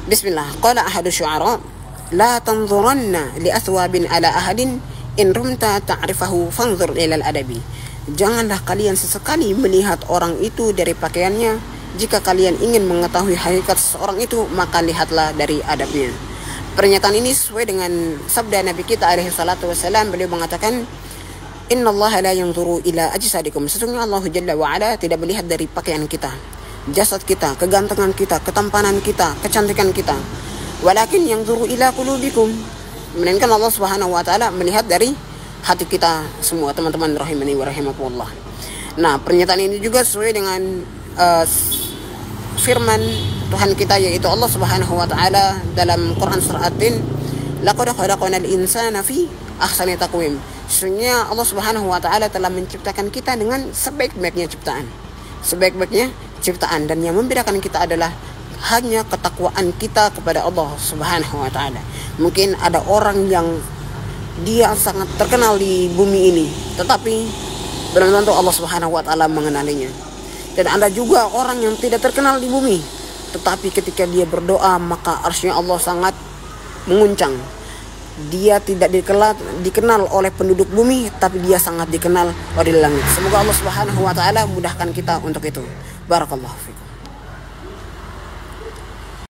Bismillah. Qala ahadu syu'ara, la tanzuranna li athwabin ala ahadin in rumta ta'rifahu fanzur ilal adabi. Janganlah kalian sesekali melihat orang itu dari pakaiannya. Jika kalian ingin mengetahui hakikat seseorang itu, maka lihatlah dari adabnya. Pernyataan ini sesuai dengan sabda Nabi kita alaihi salatu wassalam. Beliau mengatakan, Innallaha la yanzuru ila ajsadikum. Sesungguhnya Allah Jalla wa Ala tidak melihat dari pakaian kita, jasad kita, kegantengan kita, ketampanan kita, kecantikan kita. Walakin yanzuru ila qulubikum. Melainkan Allah Subhanahu wa taala melihat dari hati kita semua, teman-teman rahimani wa rahimakumullah. Nah, pernyataan ini juga sesuai dengan firman Tuhan kita, yaitu Allah Subhanahu wa taala dalam Quran surah At-Tin, laqad khalaqnal insana fi ahsani taqwim. Sesungguhnya Allah Subhanahu wa taala telah menciptakan kita dengan sebaik-baiknya ciptaan. Sebaik-baiknya ciptaan, dan yang membedakan kita adalah hanya ketakwaan kita kepada Allah Subhanahu wa taala. Mungkin ada orang yang dia sangat terkenal di bumi ini, tetapi belum tentu Allah Subhanahu wa taala mengenalinya. Dan ada juga orang yang tidak terkenal di bumi, tetapi ketika dia berdoa maka arsy-Nya Allah sangat menguncang. Dia tidak dikenal oleh penduduk bumi, tapi dia sangat dikenal oleh langit. Semoga Allah Subhanahu wa taala mudahkan kita untuk itu. Barakallahu fikum.